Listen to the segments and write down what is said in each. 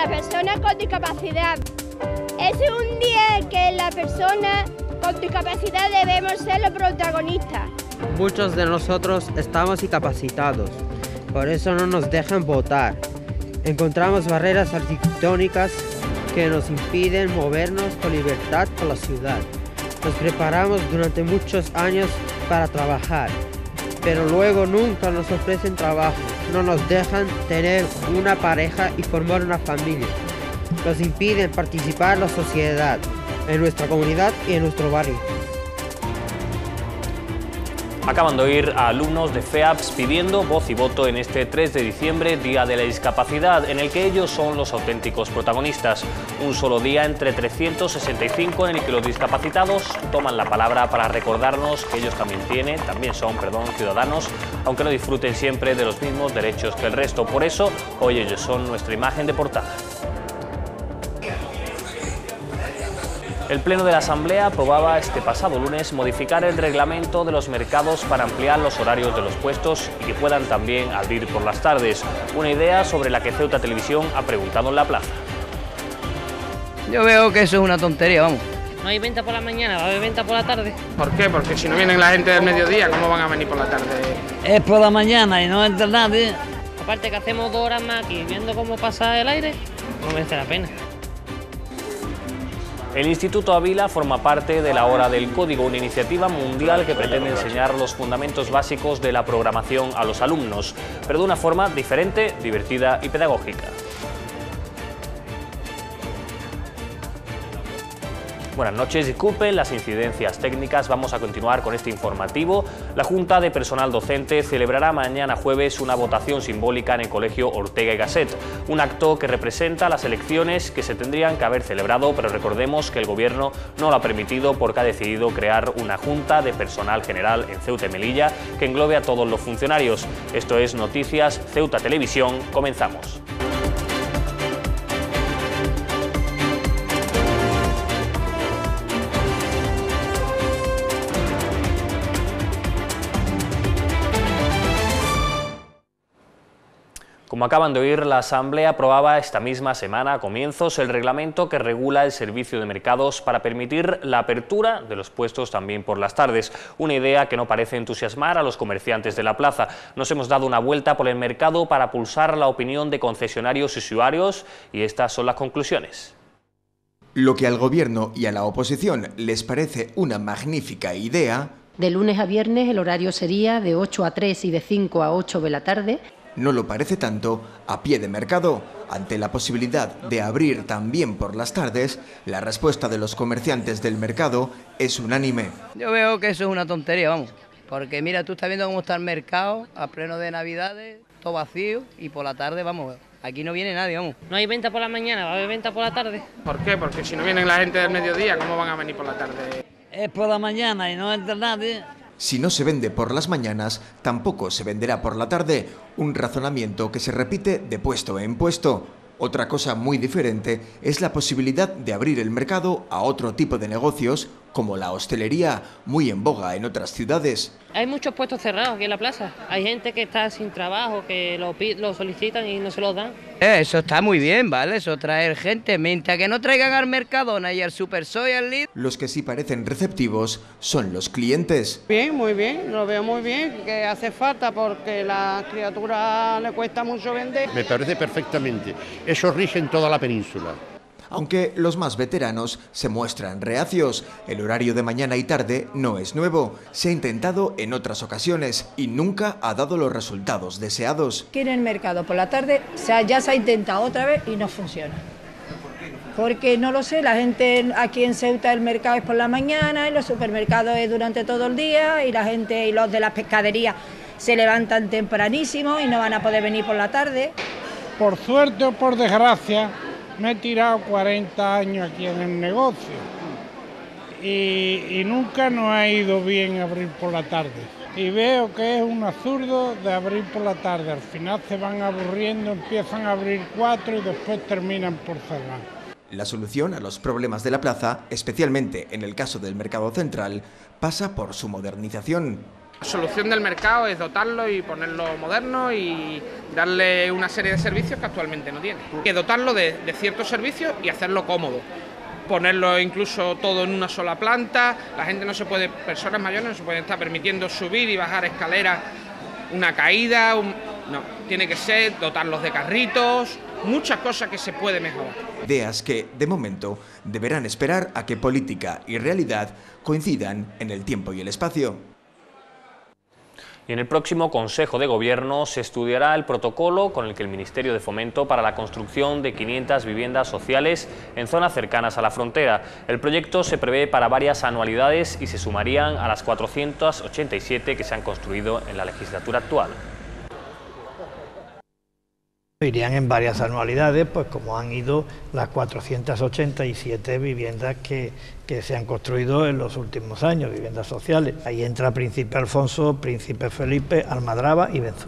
las personas con discapacidad. Es un día en que las personas con discapacidad debemos ser los protagonistas. Muchos de nosotros estamos incapacitados, por eso no nos dejan votar. Encontramos barreras arquitectónicas que nos impiden movernos con libertad por la ciudad. Nos preparamos durante muchos años para trabajar, pero luego nunca nos ofrecen trabajo, no nos dejan tener una pareja y formar una familia. Nos impiden participar en la sociedad, en nuestra comunidad y en nuestro barrio. Acaban de oír a alumnos de FEAPS pidiendo voz y voto en este 3 de diciembre, Día de la Discapacidad, en el que ellos son los auténticos protagonistas. Un solo día entre 365 en el que los discapacitados toman la palabra para recordarnos que ellos también son ciudadanos, aunque no disfruten siempre de los mismos derechos que el resto. Por eso, hoy ellos son nuestra imagen de portada. El Pleno de la Asamblea aprobaba este pasado lunes modificar el reglamento de los mercados para ampliar los horarios de los puestos y que puedan también abrir por las tardes. Una idea sobre la que Ceuta Televisión ha preguntado en la plaza. Yo veo que eso es una tontería, vamos. No hay venta por la mañana, va a haber venta por la tarde. ¿Por qué? Porque si no vienen la gente del mediodía, ¿cómo van a venir por la tarde? Es por la mañana y no entra nadie. Aparte que hacemos 2 horas más aquí viendo cómo pasa el aire, no merece la pena. El Instituto Ávila forma parte de la Hora del Código, una iniciativa mundial que pretende enseñar los fundamentos básicos de la programación a los alumnos, pero de una forma diferente, divertida y pedagógica. Buenas noches, disculpen las incidencias técnicas, vamos a continuar con este informativo. La Junta de Personal Docente celebrará mañana jueves una votación simbólica en el Colegio Ortega y Gasset, un acto que representa las elecciones que se tendrían que haber celebrado, pero recordemos que el Gobierno no lo ha permitido porque ha decidido crear una Junta de Personal General en Ceuta y Melilla que englobe a todos los funcionarios. Esto es Noticias Ceuta Televisión, comenzamos. Como acaban de oír, la Asamblea aprobaba esta misma semana, a comienzos, el reglamento que regula el servicio de mercados para permitir la apertura de los puestos también por las tardes. Una idea que no parece entusiasmar a los comerciantes de la plaza. Nos hemos dado una vuelta por el mercado para pulsar la opinión de concesionarios y usuarios y estas son las conclusiones. Lo que al Gobierno y a la oposición les parece una magnífica idea... De lunes a viernes el horario sería de 8 a 3 y de 5 a 8 de la tarde... No lo parece tanto a Pie de Mercado. Ante la posibilidad de abrir también por las tardes, la respuesta de los comerciantes del mercado es unánime. Yo veo que eso es una tontería, vamos. Porque mira, tú estás viendo cómo está el mercado a pleno de Navidades, todo vacío, y por la tarde, vamos, aquí no viene nadie, vamos. No hay venta por la mañana, va a haber venta por la tarde. ¿Por qué? Porque si no vienen la gente del mediodía, ¿cómo van a venir por la tarde? Es por la mañana y no entra nadie. Si no se vende por las mañanas, tampoco se venderá por la tarde, un razonamiento que se repite de puesto en puesto. Otra cosa muy diferente es la posibilidad de abrir el mercado a otro tipo de negocios, como la hostelería, muy en boga en otras ciudades. Hay muchos puestos cerrados aquí en la plaza. Hay gente que está sin trabajo, que lo solicitan y no se los dan. Eso está muy bien, ¿vale? Eso traer gente, mientras que no traigan al Mercadona y al Supersoy, al Lidl. Los que sí parecen receptivos son los clientes. Bien, muy bien, lo veo muy bien, que hace falta porque a la criatura le cuesta mucho vender. Me parece perfectamente. Eso rige en toda la península. Aunque los más veteranos se muestran reacios, el horario de mañana y tarde no es nuevo. Se ha intentado en otras ocasiones y nunca ha dado los resultados deseados. Quieren mercado por la tarde, ya se ha intentado otra vez y no funciona. Porque no lo sé, la gente aquí en Ceuta el mercado es por la mañana, en los supermercados es durante todo el día y la gente y los de las pescaderías se levantan tempranísimo y no van a poder venir por la tarde. Por suerte o por desgracia, me he tirado 40 años aquí en el negocio y nunca nos ha ido bien abrir por la tarde. Y veo que es un absurdo de abrir por la tarde. Al final se van aburriendo, empiezan a abrir 4 y después terminan por cerrar. La solución a los problemas de la plaza, especialmente en el caso del mercado central, pasa por su modernización. La solución del mercado es dotarlo y ponerlo moderno y darle una serie de servicios que actualmente no tiene. Hay que dotarlo de ciertos servicios y hacerlo cómodo. Ponerlo incluso todo en una sola planta, la gente no se puede, personas mayores no se pueden estar permitiendo subir y bajar escaleras, una caída, no, tiene que ser dotarlos de carritos, muchas cosas que se puede mejorar. Ideas que, de momento, deberán esperar a que política y realidad coincidan en el tiempo y el espacio. Y en el próximo Consejo de Gobierno se estudiará el protocolo con el que el Ministerio de Fomento para la construcción de 500 viviendas sociales en zonas cercanas a la frontera. El proyecto se prevé para varias anualidades y se sumarían a las 487 que se han construido en la legislatura actual. Irían en varias anualidades, pues como han ido las 487 viviendas que se han construido en los últimos años, viviendas sociales. Ahí entra Príncipe Alfonso, Príncipe Felipe, Almadraba y Benzú.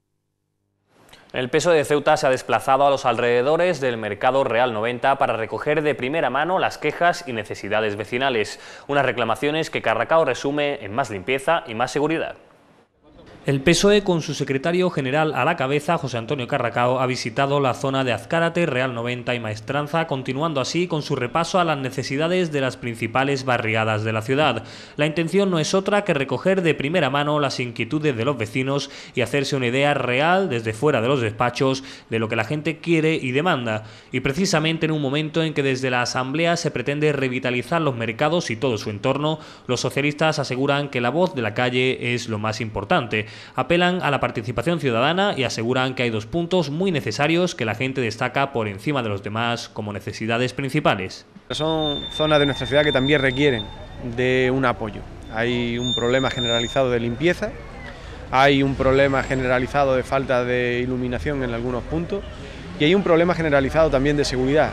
El PSOE de Ceuta se ha desplazado a los alrededores del Mercado Real 90 para recoger de primera mano las quejas y necesidades vecinales, unas reclamaciones que Carracao resume en más limpieza y más seguridad. El PSOE, con su secretario general a la cabeza, José Antonio Carracao, ha visitado la zona de Azcárate, Real 90 y Maestranza, continuando así con su repaso a las necesidades de las principales barriadas de la ciudad. La intención no es otra que recoger de primera mano las inquietudes de los vecinos y hacerse una idea real desde fuera de los despachos de lo que la gente quiere y demanda. Y precisamente en un momento en que desde la Asamblea se pretende revitalizar los mercados y todo su entorno, los socialistas aseguran que la voz de la calle es lo más importante. Apelan a la participación ciudadana y aseguran que hay dos puntos muy necesarios que la gente destaca por encima de los demás como necesidades principales. Son zonas de nuestra ciudad que también requieren de un apoyo. Hay un problema generalizado de limpieza, hay un problema generalizado de falta de iluminación en algunos puntos y hay un problema generalizado también de seguridad.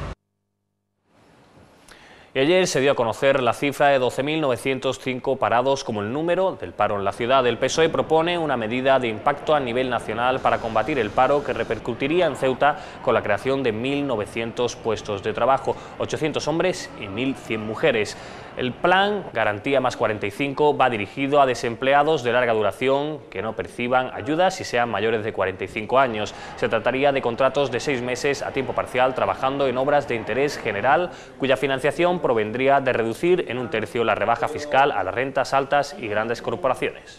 Y ayer se dio a conocer la cifra de 12.905 parados como el número del paro en la ciudad. El PSOE propone una medida de impacto a nivel nacional para combatir el paro que repercutiría en Ceuta con la creación de 1.900 puestos de trabajo, 800 hombres y 1.100 mujeres. El plan Garantía más 45 va dirigido a desempleados de larga duración que no perciban ayudas y sean mayores de 45 años. Se trataría de contratos de 6 meses a tiempo parcial trabajando en obras de interés general cuya financiación provendría de reducir en 1/3 la rebaja fiscal a las rentas altas y grandes corporaciones.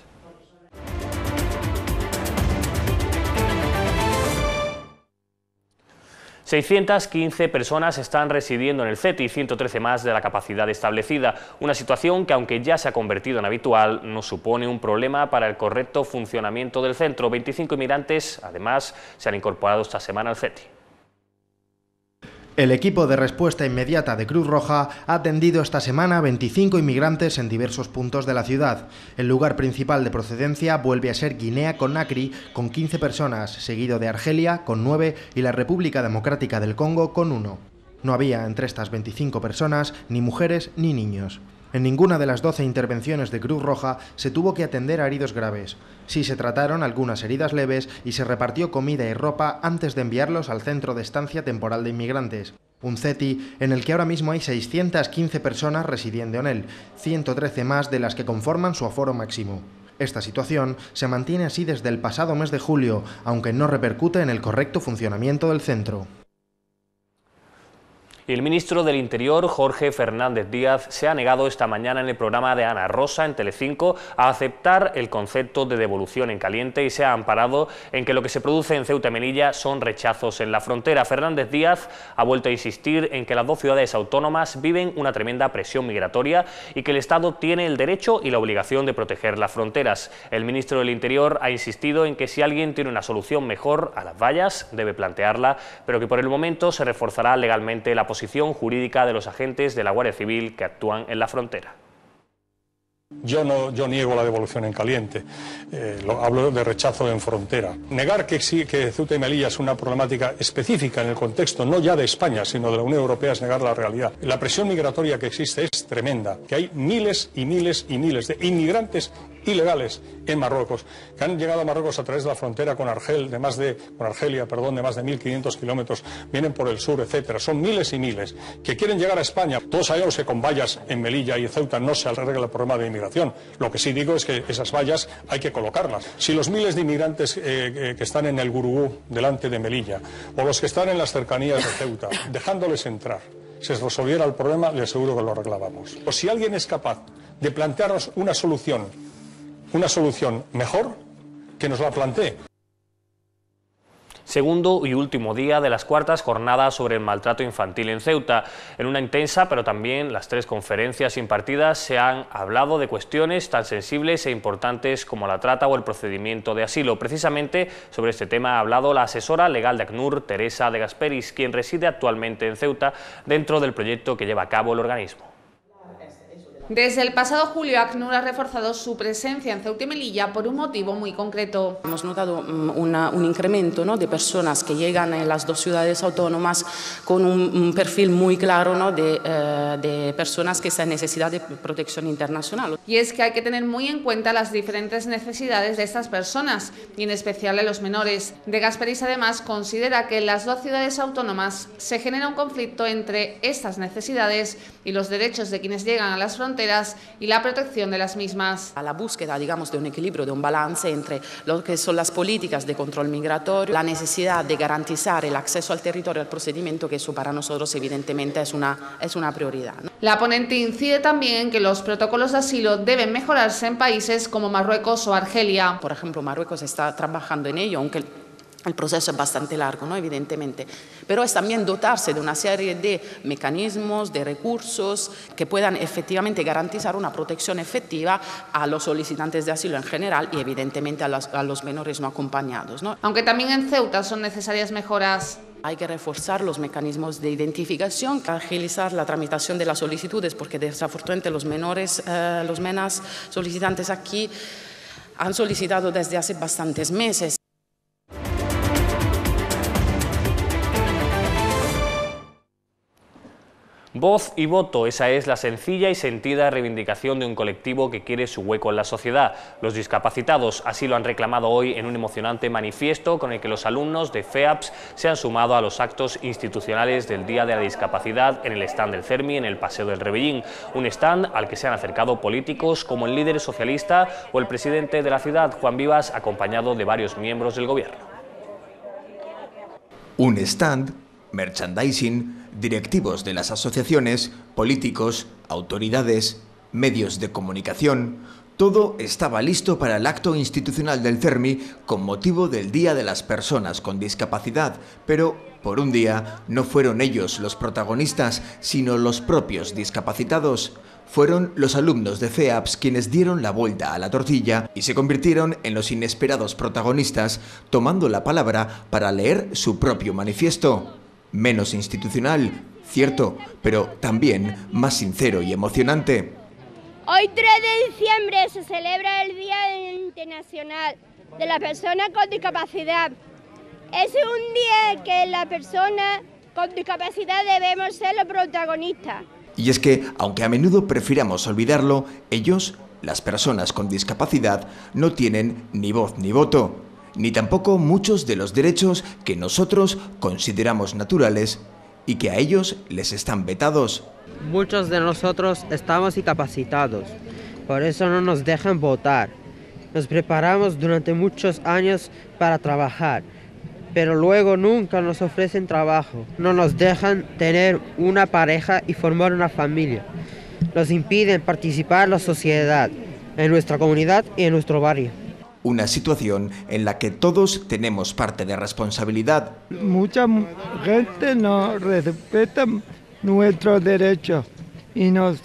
...615 personas están residiendo en el CETI, 113 más de la capacidad establecida. Una situación que, aunque ya se ha convertido en habitual, no supone un problema para el correcto funcionamiento del centro. 25 inmigrantes, además, se han incorporado esta semana al CETI. El equipo de respuesta inmediata de Cruz Roja ha atendido esta semana a 25 inmigrantes en diversos puntos de la ciudad. El lugar principal de procedencia vuelve a ser Guinea-Conakry, con 15 personas, seguido de Argelia, con 9, y la República Democrática del Congo, con 1. No había entre estas 25 personas ni mujeres ni niños. En ninguna de las 12 intervenciones de Cruz Roja se tuvo que atender a heridos graves. Sí se trataron algunas heridas leves y se repartió comida y ropa antes de enviarlos al Centro de Estancia Temporal de Inmigrantes, un CETI en el que ahora mismo hay 615 personas residiendo en él, 113 más de las que conforman su aforo máximo. Esta situación se mantiene así desde el pasado mes de julio, aunque no repercute en el correcto funcionamiento del centro. Y el ministro del Interior, Jorge Fernández Díaz, se ha negado esta mañana en el programa de Ana Rosa en Telecinco a aceptar el concepto de devolución en caliente y se ha amparado en que lo que se produce en Ceuta y Melilla son rechazos en la frontera. Fernández Díaz ha vuelto a insistir en que las dos ciudades autónomas viven una tremenda presión migratoria y que el Estado tiene el derecho y la obligación de proteger las fronteras. El ministro del Interior ha insistido en que si alguien tiene una solución mejor a las vallas, debe plantearla, pero que por el momento se reforzará legalmente la posición jurídica de los agentes de la Guardia Civil que actúan en la frontera. Yo niego la devolución en caliente, hablo de rechazo en frontera. Negar que Ceuta y Melilla es una problemática específica en el contexto no ya de España, sino de la Unión Europea es negar la realidad. La presión migratoria que existe es tremenda, que hay miles y miles y miles de inmigrantes ilegales en Marruecos, que han llegado a Marruecos a través de la frontera con Argelia, de más de 1.500 kilómetros, vienen por el sur, etcétera. Son miles y miles que quieren llegar a España. Todos sabemos que con vallas en Melilla y en Ceuta no se arregla el problema de inmigración. Lo que sí digo es que esas vallas hay que colocarlas. Si los miles de inmigrantes que están en el Gurugú, delante de Melilla, o los que están en las cercanías de Ceuta, dejándoles entrar, se resolviera el problema, le aseguro que lo arreglábamos. O si alguien es capaz de plantearnos una solución mejor, que nos la plantee. Segundo y último día de las cuartas jornadas sobre el maltrato infantil en Ceuta. En una intensa, pero también las 3 conferencias impartidas se han hablado de cuestiones tan sensibles e importantes como la trata o el procedimiento de asilo. Precisamente sobre este tema ha hablado la asesora legal de ACNUR, Teresa de Gasperis, quien reside actualmente en Ceuta dentro del proyecto que lleva a cabo el organismo. Desde el pasado julio, ACNUR ha reforzado su presencia en Ceuta y Melilla por un motivo muy concreto. Hemos notado un incremento, ¿no?, de personas que llegan en las 2 ciudades autónomas con un perfil muy claro, ¿no?, de personas que están en necesidad de protección internacional. Y es que hay que tener muy en cuenta las diferentes necesidades de estas personas, y en especial de los menores. De Gasperis además considera que en las 2 ciudades autónomas se genera un conflicto entre estas necesidades y los derechos de quienes llegan a las fronteras y la protección de las mismas. A la búsqueda, digamos, de un equilibrio, de un balance entre lo que son las políticas de control migratorio, la necesidad de garantizar el acceso al territorio, al procedimiento, que eso para nosotros evidentemente es una prioridad, ¿no? La ponente incide también en que los protocolos de asilo deben mejorarse en países como Marruecos o Argelia. Por ejemplo, Marruecos está trabajando en ello, aunque el proceso es bastante largo, ¿no?, evidentemente, pero es también dotarse de una serie de mecanismos, de recursos que puedan efectivamente garantizar una protección efectiva a los solicitantes de asilo en general y evidentemente a los menores no acompañados, ¿no? Aunque también en Ceuta son necesarias mejoras. Hay que reforzar los mecanismos de identificación, agilizar la tramitación de las solicitudes, porque desafortunadamente los menas solicitantes aquí han solicitado desde hace bastantes meses. Voz y voto, esa es la sencilla y sentida reivindicación de un colectivo que quiere su hueco en la sociedad. Los discapacitados así lo han reclamado hoy en un emocionante manifiesto con el que los alumnos de FEAPS se han sumado a los actos institucionales del Día de la Discapacidad en el stand del CERMI en el Paseo del Rebellín, un stand al que se han acercado políticos como el líder socialista o el presidente de la ciudad, Juan Vivas, acompañado de varios miembros del gobierno. Un stand, merchandising, directivos de las asociaciones, políticos, autoridades, medios de comunicación, todo estaba listo para el acto institucional del CERMI con motivo del Día de las Personas con Discapacidad, pero por un día no fueron ellos los protagonistas, sino los propios discapacitados. Fueron los alumnos de FEAPS quienes dieron la vuelta a la tortilla y se convirtieron en los inesperados protagonistas, tomando la palabra para leer su propio manifiesto. Menos institucional, cierto, pero también más sincero y emocionante. Hoy 3 de diciembre se celebra el Día Internacional de la Persona con Discapacidad. Es un día que la persona con discapacidad debemos ser los protagonistas. Y es que, aunque a menudo prefiramos olvidarlo, ellos, las personas con discapacidad, no tienen ni voz ni voto, ni tampoco muchos de los derechos que nosotros consideramos naturales y que a ellos les están vetados. Muchos de nosotros estamos incapacitados, por eso no nos dejan votar. Nos preparamos durante muchos años para trabajar, pero luego nunca nos ofrecen trabajo. No nos dejan tener una pareja y formar una familia. Nos impiden participar en la sociedad, en nuestra comunidad y en nuestro barrio. Una situación en la que todos tenemos parte de responsabilidad. Mucha gente no respeta nuestros derechos y nos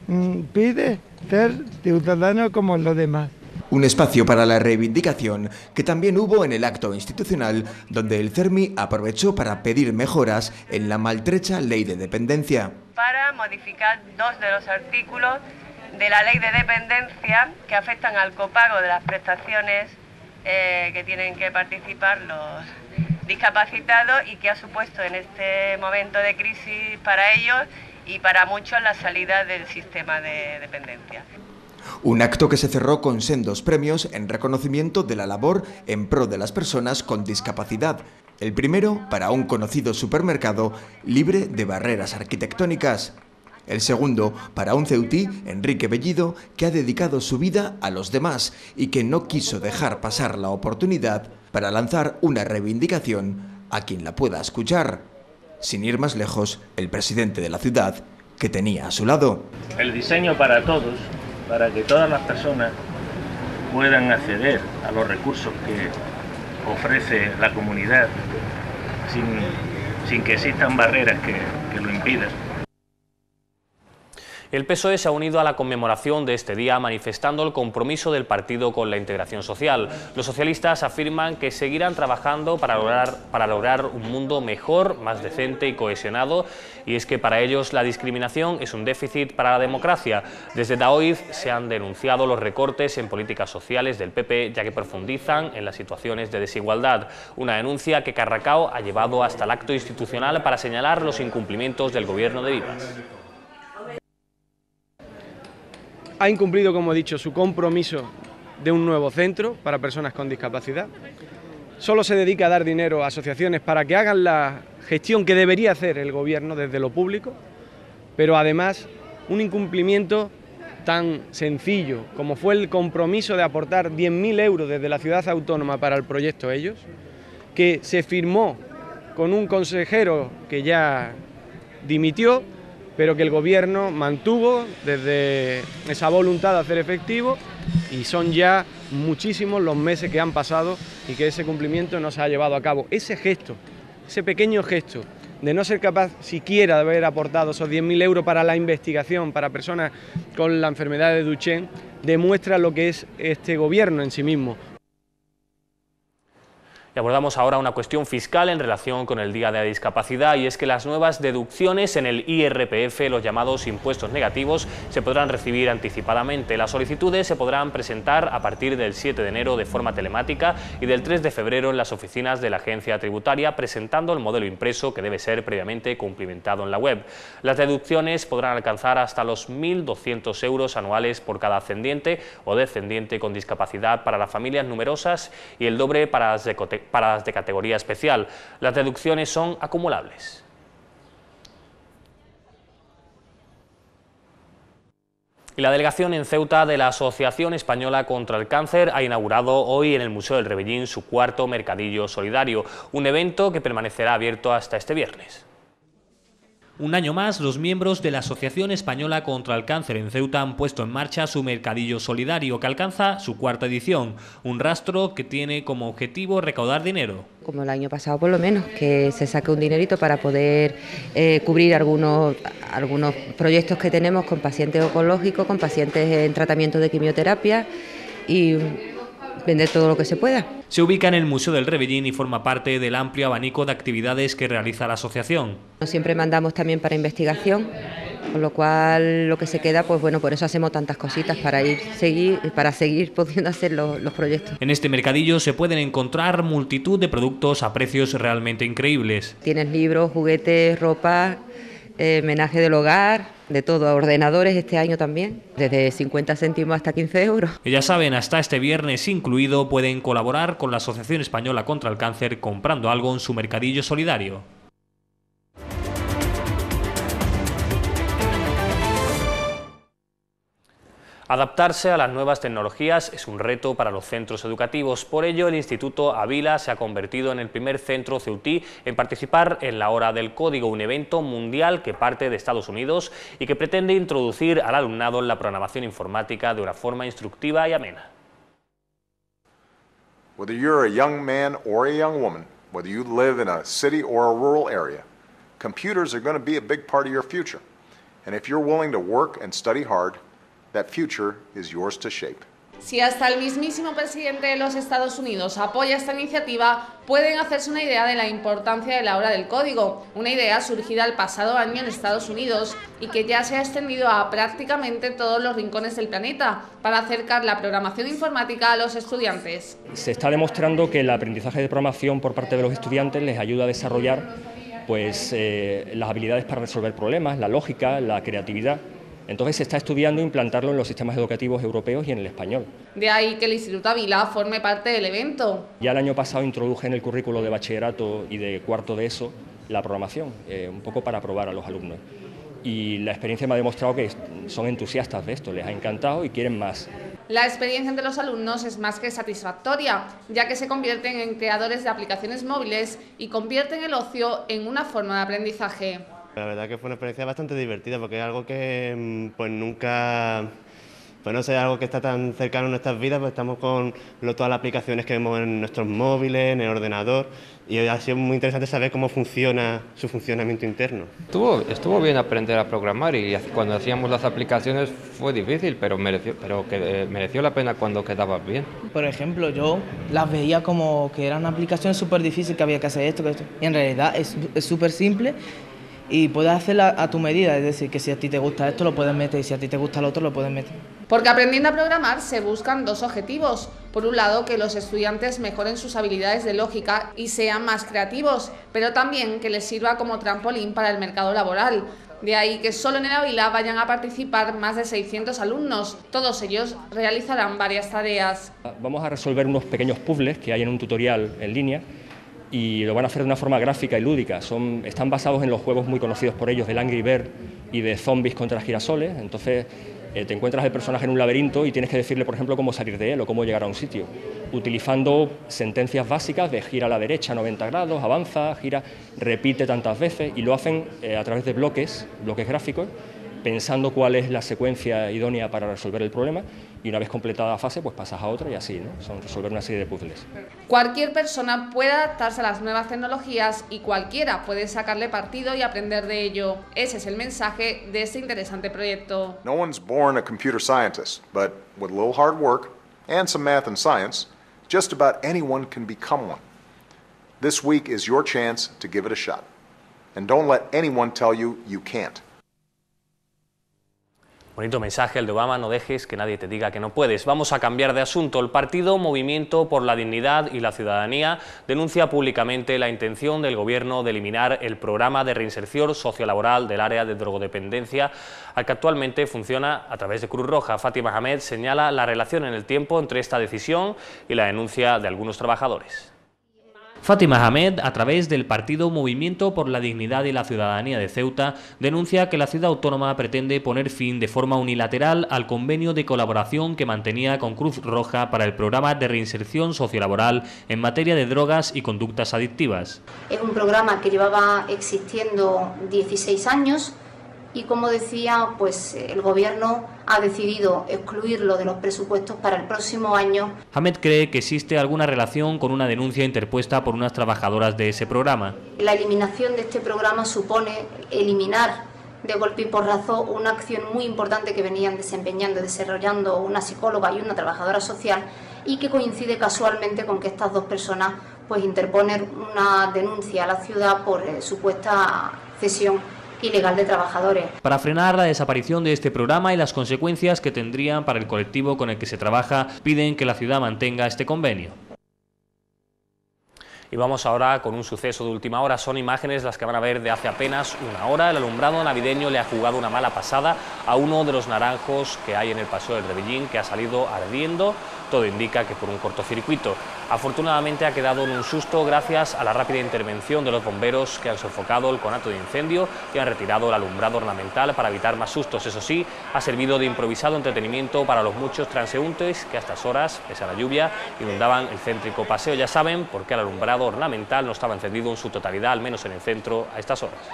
pide ser ciudadanos como los demás. Un espacio para la reivindicación que también hubo en el acto institucional, donde el CERMI aprovechó para pedir mejoras en la maltrecha ley de dependencia. Para modificar 2 de los artículos de la ley de dependencia que afectan al copago de las prestaciones que tienen que participar los discapacitados y que ha supuesto en este momento de crisis para ellos y para muchos la salida del sistema de dependencia. Un acto que se cerró con sendos premios en reconocimiento de la labor en pro de las personas con discapacidad. El primero para un conocido supermercado libre de barreras arquitectónicas. El segundo para un ceutí, Enrique Bellido, que ha dedicado su vida a los demás y que no quiso dejar pasar la oportunidad para lanzar una reivindicación a quien la pueda escuchar. Sin ir más lejos, el presidente de la ciudad, que tenía a su lado. El diseño para todos, para que todas las personas puedan acceder a los recursos que ofrece la comunidad sin que existan barreras que lo impidan. El PSOE se ha unido a la conmemoración de este día manifestando el compromiso del partido con la integración social. Los socialistas afirman que seguirán trabajando para lograr un mundo mejor, más decente y cohesionado, y es que para ellos la discriminación es un déficit para la democracia. Desde Daoiz se han denunciado los recortes en políticas sociales del PP, ya que profundizan en las situaciones de desigualdad. Una denuncia que Carracao ha llevado hasta el acto institucional para señalar los incumplimientos del gobierno de Vivas. Ha incumplido, como he dicho, su compromiso de un nuevo centro para personas con discapacidad. Solo se dedica a dar dinero a asociaciones para que hagan la gestión que debería hacer el gobierno desde lo público, pero además un incumplimiento tan sencillo como fue el compromiso de aportar 10.000 euros desde la ciudad autónoma para el proyecto Ellos, que se firmó con un consejero que ya dimitió, pero que el gobierno mantuvo desde esa voluntad de hacer efectivo, y son ya muchísimos los meses que han pasado y que ese cumplimiento no se ha llevado a cabo. Ese gesto, ese pequeño gesto de no ser capaz siquiera de haber aportado esos 10.000 euros para la investigación para personas con la enfermedad de Duchenne, demuestra lo que es este gobierno en sí mismo. Y abordamos ahora una cuestión fiscal en relación con el Día de la Discapacidad, y es que las nuevas deducciones en el IRPF, los llamados impuestos negativos, se podrán recibir anticipadamente. Las solicitudes se podrán presentar a partir del 7 de enero de forma telemática y del 3 de febrero en las oficinas de la agencia tributaria, presentando el modelo impreso que debe ser previamente cumplimentado en la web. Las deducciones podrán alcanzar hasta los 1.200 euros anuales por cada ascendiente o descendiente con discapacidad para las familias numerosas y el doble para las de categoría especial. Las deducciones son acumulables. Y la delegación en Ceuta de la Asociación Española contra el Cáncer ha inaugurado hoy en el Museo del Rebellín su cuarto Mercadillo Solidario, un evento que permanecerá abierto hasta este viernes. Un año más, los miembros de la Asociación Española contra el Cáncer en Ceuta han puesto en marcha su Mercadillo Solidario, que alcanza su cuarta edición, un rastro que tiene como objetivo recaudar dinero. Como el año pasado por lo menos, que se saque un dinerito para poder cubrir algunos proyectos que tenemos con pacientes oncológicos, con pacientes en tratamiento de quimioterapia y vender todo lo que se pueda. Se ubica en el Museo del Rebellín y forma parte del amplio abanico de actividades que realiza la asociación. Siempre mandamos también para investigación, con lo cual lo que se queda, pues bueno, por eso hacemos tantas cositas para seguir pudiendo hacer los proyectos. En este mercadillo se pueden encontrar multitud de productos a precios realmente increíbles. Tienes libros, juguetes, ropa, menaje del hogar, de todo, ordenadores este año también, desde 50 céntimos hasta 15 euros. Y ya saben, hasta este viernes incluido pueden colaborar con la Asociación Española contra el Cáncer comprando algo en su Mercadillo Solidario. Adaptarse a las nuevas tecnologías es un reto para los centros educativos. Por ello, el Instituto Avila se ha convertido en el primer centro ceutí en participar en la Hora del Código, un evento mundial que parte de Estados Unidos y que pretende introducir al alumnado en la programación informática de una forma instructiva y amena. Whether you're a young man or a young woman, whether you live in a city or a rural area, computers are going to be a big part of your future. And if you're willing to work and study hard, that future is yours to shape. Si hasta el mismísimo presidente de los Estados Unidos apoya esta iniciativa, pueden hacerse una idea de la importancia de la Hora del Código, una idea surgida el pasado año en Estados Unidos y que ya se ha extendido a prácticamente todos los rincones del planeta para acercar la programación informática a los estudiantes. Se está demostrando que el aprendizaje de programación por parte de los estudiantes les ayuda a desarrollar las habilidades para resolver problemas, la lógica, la creatividad. Entonces se está estudiando implantarlo en los sistemas educativos europeos y en el español. De ahí que el Instituto Ávila forme parte del evento. Ya el año pasado introduje en el currículo de bachillerato y de cuarto de ESO la programación, un poco para probar a los alumnos. Y la experiencia me ha demostrado que son entusiastas de esto, les ha encantado y quieren más. La experiencia de los alumnos es más que satisfactoria, ya que se convierten en creadores de aplicaciones móviles y convierten el ocio en una forma de aprendizaje. La verdad que fue una experiencia bastante divertida porque es algo que pues nunca, pues no sé, algo que está tan cercano a nuestras vidas, pues estamos con todas las aplicaciones que vemos en nuestros móviles, en el ordenador, y ha sido muy interesante saber cómo funciona su funcionamiento interno. Estuvo bien aprender a programar y cuando hacíamos las aplicaciones fue difícil, pero mereció la pena cuando quedabas bien. Por ejemplo, yo las veía como que eran aplicaciones súper difíciles, que había que hacer esto, y en realidad es súper simple. Y puedes hacerla a tu medida, es decir, que si a ti te gusta esto lo puedes meter y si a ti te gusta lo otro lo puedes meter. Porque aprendiendo a programar se buscan dos objetivos. Por un lado, que los estudiantes mejoren sus habilidades de lógica y sean más creativos, pero también que les sirva como trampolín para el mercado laboral. De ahí que solo en el Ávila vayan a participar más de 600 alumnos. Todos ellos realizarán varias tareas. Vamos a resolver unos pequeños puzzles que hay en un tutorial en línea, y lo van a hacer de una forma gráfica y lúdica. Están basados en los juegos muy conocidos por ellos del Angry Bird y de zombies contra girasoles. Entonces te encuentras el personaje en un laberinto y tienes que decirle, por ejemplo, cómo salir de él o cómo llegar a un sitio, utilizando sentencias básicas de gira a la derecha 90 grados, avanza, gira, repite tantas veces, y lo hacen a través de bloques gráficos, pensando cuál es la secuencia idónea para resolver el problema, y una vez completada la fase pues pasas a otra y así, ¿no? Son resolver una serie de puzzles. Cualquier persona puede adaptarse a las nuevas tecnologías y cualquiera puede sacarle partido y aprender de ello. Ese es el mensaje de este interesante proyecto. No one's born a computer scientist, but with a little hard work and some math and science, just about anyone can become one. This week is your chance to give it a shot. And don't let anyone tell you you can't. Bonito mensaje el de Obama, no dejes que nadie te diga que no puedes. Vamos a cambiar de asunto. El partido Movimiento por la Dignidad y la Ciudadanía denuncia públicamente la intención del Gobierno de eliminar el programa de reinserción sociolaboral del área de drogodependencia, al que actualmente funciona a través de Cruz Roja. Fátima Ahmed señala la relación en el tiempo entre esta decisión y la denuncia de algunos trabajadores. Fátima Ahmed, a través del partido Movimiento por la Dignidad y la Ciudadanía de Ceuta, denuncia que la ciudad autónoma pretende poner fin de forma unilateral al convenio de colaboración que mantenía con Cruz Roja para el programa de reinserción sociolaboral en materia de drogas y conductas adictivas. Es un programa que llevaba existiendo 16 años y, como decía, pues el Gobierno ha decidido excluirlo de los presupuestos para el próximo año. Ahmed cree que existe alguna relación con una denuncia interpuesta por unas trabajadoras de ese programa. La eliminación de este programa supone eliminar de golpe y porrazo una acción muy importante que venían desempeñando y desarrollando una psicóloga y una trabajadora social, y que coincide casualmente con que estas dos personas pues interponen una denuncia a la ciudad por supuesta cesión ilegal de trabajadores. Para frenar la desaparición de este programa y las consecuencias que tendrían para el colectivo con el que se trabaja, piden que la ciudad mantenga este convenio. Y vamos ahora con un suceso de última hora. Son imágenes las que van a ver de hace apenas una hora. El alumbrado navideño le ha jugado una mala pasada a uno de los naranjos que hay en el Paseo del Rebellín, que ha salido ardiendo. Todo indica que por un cortocircuito. Afortunadamente ha quedado en un susto gracias a la rápida intervención de los bomberos, que han sofocado el conato de incendio y han retirado el alumbrado ornamental para evitar más sustos. Eso sí, ha servido de improvisado entretenimiento para los muchos transeúntes que a estas horas, pese a la lluvia, inundaban el céntrico paseo. Ya saben por qué el alumbrado ornamental no estaba encendido en su totalidad, al menos en el centro, a estas horas.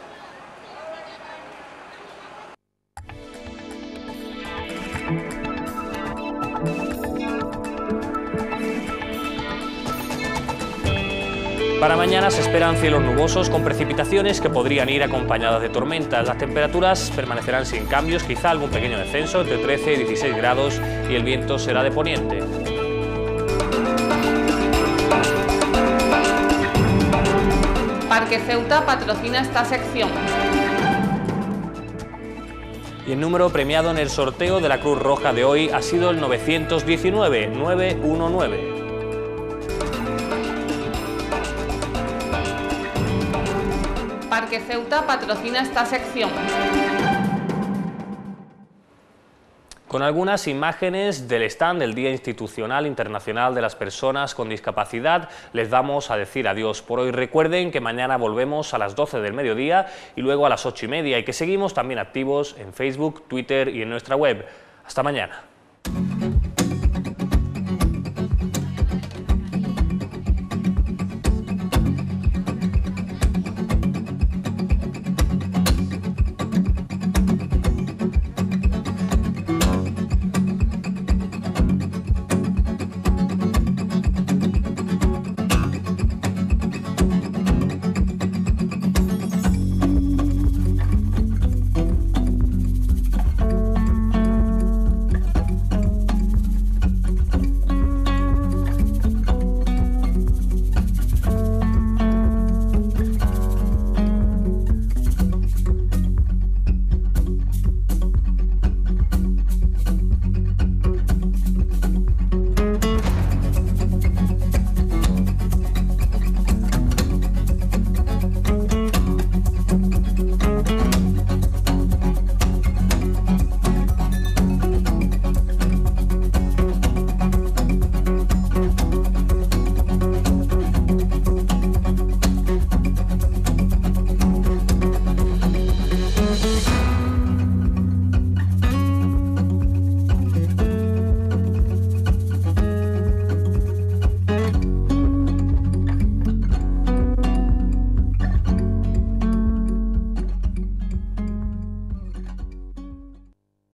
Para mañana se esperan cielos nubosos con precipitaciones que podrían ir acompañadas de tormentas. Las temperaturas permanecerán sin cambios, quizá algún pequeño descenso entre 13 y 16 grados y el viento será de poniente. Parque Ceuta patrocina esta sección. Y el número premiado en el sorteo de la Cruz Roja de hoy ha sido el 919. Parque Ceuta patrocina esta sección. Con algunas imágenes del stand del Día Institucional Internacional de las Personas con Discapacidad, les vamos a decir adiós por hoy. Recuerden que mañana volvemos a las 12 del mediodía y luego a las 8:30 y que seguimos también activos en Facebook, Twitter y en nuestra web. Hasta mañana.